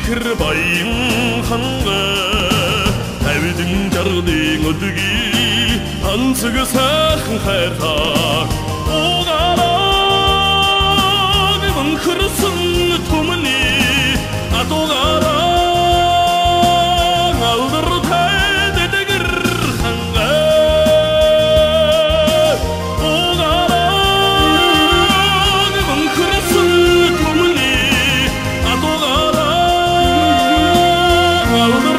bayın hanга Әуедің жардың өдігі Ансығы сақын қайырта Оғаран Мұңқырсын түміні Атоғаран Алдыр тәдедігір ханға Оғаран Мұңқырсын түміні Атоғаран Алдыр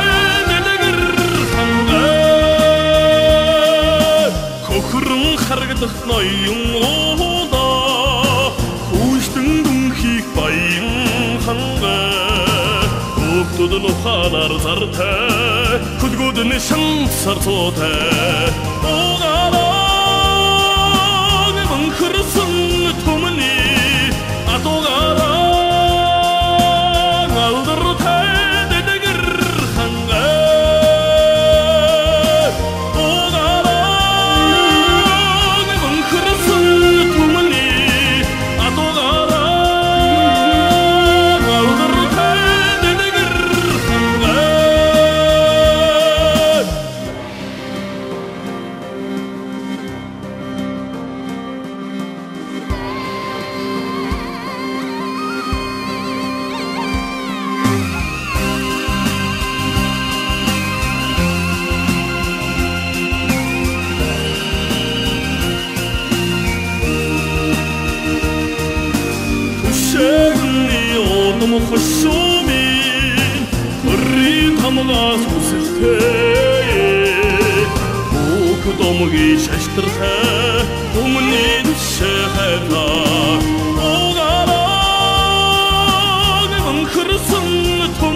Харгадах найын ода Хуштың дүнхик байын ханға Көктөдін ұқалар зарта Күдгөдін шансар сота Оғаран Мұңқырсын түміні Атоғаран Алдыр тәдедігір ханға خشومين الريت همغا سوسته وكدومغي ششترته ومنين الشهرة وغاران منخرسن